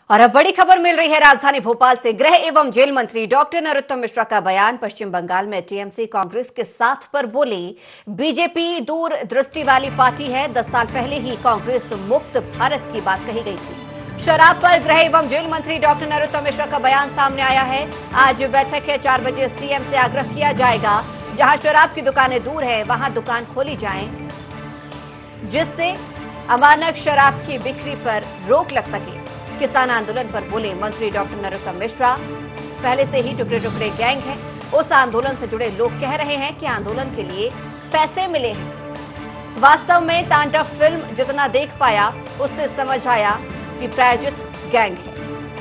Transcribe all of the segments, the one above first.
और अब बड़ी खबर मिल रही है राजधानी भोपाल से। गृह एवं जेल मंत्री डॉक्टर नरोत्तम मिश्रा का बयान पश्चिम बंगाल में टीएमसी कांग्रेस के साथ पर बोले बीजेपी दूरदृष्टि वाली पार्टी है। 10 साल पहले ही कांग्रेस मुक्त भारत की बात कही गई थी। शराब पर गृह एवं जेल मंत्री डॉक्टर नरोत्तम मिश्रा का बयान सामने आया है। आज बैठक है, 4 बजे सीएम से आग्रह किया जाएगा जहां शराब की दुकानें दूर है वहां दुकान खोली जाए, जिससे अमानक शराब की बिक्री पर रोक लग सके। किसान आंदोलन पर बोले मंत्री डॉक्टर नरोत्तम मिश्रा, पहले से ही टुकड़े टुकड़े गैंग है। उस आंदोलन से जुड़े लोग कह रहे हैं कि आंदोलन के लिए पैसे मिले हैं। वास्तव में तांडव फिल्म जितना देख पाया उससे समझ आया कि प्रायोजित गैंग है।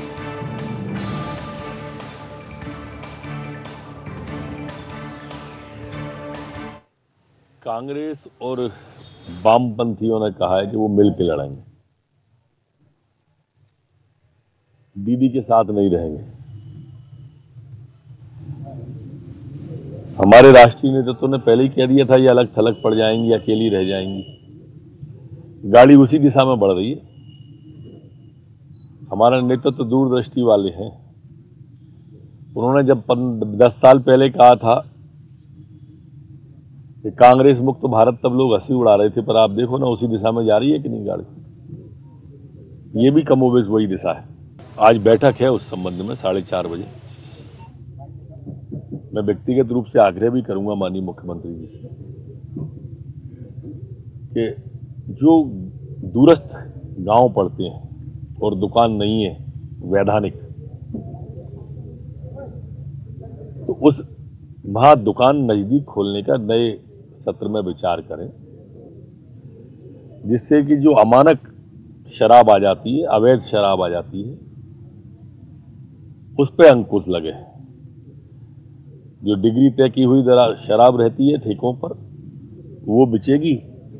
कांग्रेस और वामपंथियों ने कहा है कि वो मिलकर लड़ेंगे, दीदी के साथ नहीं रहेंगे। हमारे राष्ट्रीय नेतृत्व ने पहले ही कह दिया था ये अलग थलग पड़ जाएंगी, अकेली रह जाएंगी। गाड़ी उसी दिशा में बढ़ रही है। हमारा नेतृत्व दूरदृष्टि वाले हैं। उन्होंने जब 10 साल पहले कहा था कि कांग्रेस मुक्त भारत, तब लोग हंसी उड़ा रहे थे, पर आप देखो ना उसी दिशा में जा रही है कि नहीं गाड़ी। ये भी कमोबेश वही दिशा है। आज बैठक है उस संबंध में 4:30 बजे। मैं व्यक्तिगत रूप से आग्रह भी करूंगा माननीय मुख्यमंत्री जी से कि जो दूरस्थ गांव पड़ते हैं और दुकान नहीं है वैधानिक, तो उस वहां दुकान नजदीक खोलने का नए सत्र में विचार करें, जिससे कि जो अमानक शराब आ जाती है, अवैध शराब आ जाती है, उस पर अंकुश लगे। जो डिग्री तय की हुई शराब रहती है ठेकों पर, वो बिचेगी,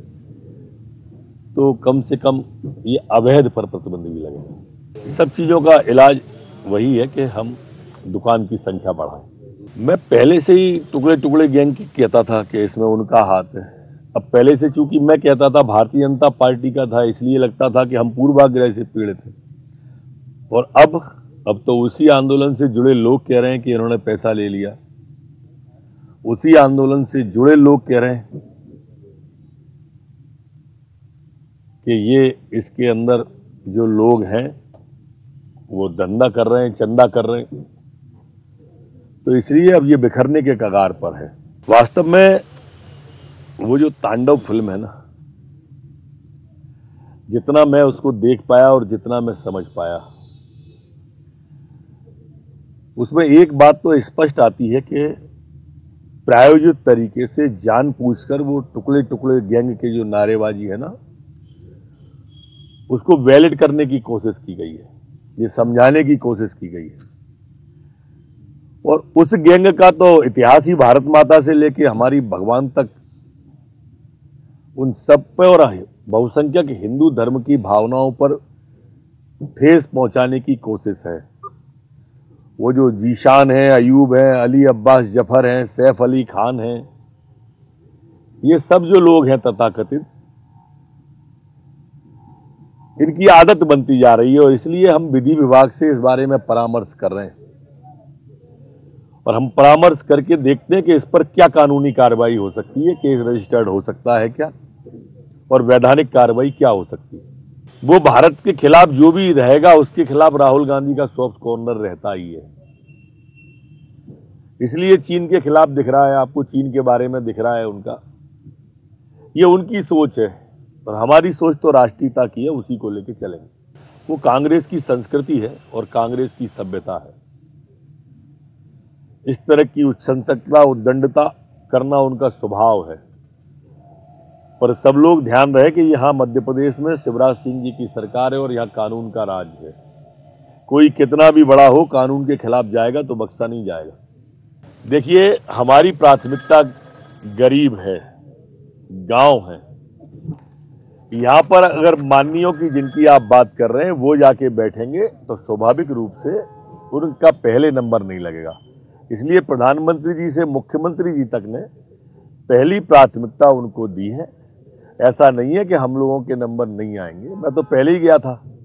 तो कम से कम ये अवैध पर प्रतिबंध भी लगेगा। सब चीजों का इलाज वही है कि हम दुकान की संख्या बढ़ाएं। मैं पहले से ही टुकड़े टुकड़े गैंग की कहता था कि इसमें उनका हाथ है। अब पहले से चूंकि मैं कहता था भारतीय जनता पार्टी का था, इसलिए लगता था कि हम पूर्वाग्रह से पीड़ित हैं। और अब तो उसी आंदोलन से जुड़े लोग कह रहे हैं कि इन्होंने पैसा ले लिया। उसी आंदोलन से जुड़े लोग कह रहे हैं कि ये इसके अंदर जो लोग हैं वो धंधा कर रहे हैं, चंदा कर रहे हैं। तो इसलिए अब ये बिखरने के कगार पर है। वास्तव में वो जो तांडव फिल्म है ना, जितना मैं उसको देख पाया और जितना मैं समझ पाया, उसमें एक बात तो स्पष्ट आती है कि प्रायोजित तरीके से जानबूझकर वो टुकड़े टुकड़े गैंग के जो नारेबाजी है ना, उसको वैलिड करने की कोशिश की गई है, ये समझाने की कोशिश की गई है। और उस गैंग का तो इतिहास ही भारत माता से लेकर हमारी भगवान तक, उन सब पे और बहुसंख्यक हिंदू धर्म की भावनाओं पर ठेस पहुंचाने की कोशिश है। वो जो जीशान है, अयूब है, अली अब्बास जफर हैं, सैफ अली खान हैं, ये सब जो लोग हैं तथाकथित, इनकी आदत बनती जा रही है। और इसलिए हम विधि विभाग से इस बारे में परामर्श कर रहे हैं और हम परामर्श करके देखते हैं कि इस पर क्या कानूनी कार्रवाई हो सकती है, केस रजिस्टर्ड हो सकता है क्या, और वैधानिक कार्रवाई क्या हो सकती है। वो भारत के खिलाफ जो भी रहेगा उसके खिलाफ राहुल गांधी का सॉफ्ट कॉर्नर रहता ही है। इसलिए चीन के खिलाफ दिख रहा है, आपको चीन के बारे में दिख रहा है उनका, ये उनकी सोच है और हमारी सोच तो राष्ट्रीयता की है, उसी को लेकर चलेंगे। वो कांग्रेस की संस्कृति है और कांग्रेस की सभ्यता है। इस तरह की उच्छृंखलता, उद्दंडता करना उनका स्वभाव है। पर सब लोग ध्यान रहे कि यहां मध्य प्रदेश में शिवराज सिंह जी की सरकार है और यहां कानून का राज है। कोई कितना भी बड़ा हो, कानून के खिलाफ जाएगा तो बख्शा नहीं जाएगा। देखिए, हमारी प्राथमिकता गरीब है, गांव है। यहां पर अगर माननीयों की जिनकी आप बात कर रहे हैं वो जाके बैठेंगे तो स्वाभाविक रूप से उनका पहले नंबर नहीं लगेगा। इसलिए प्रधानमंत्री जी से मुख्यमंत्री जी तक ने पहली प्राथमिकता उनको दी है। ऐसा नहीं है कि हम लोगों के नंबर नहीं आएंगे। मैं तो पहले ही गया था।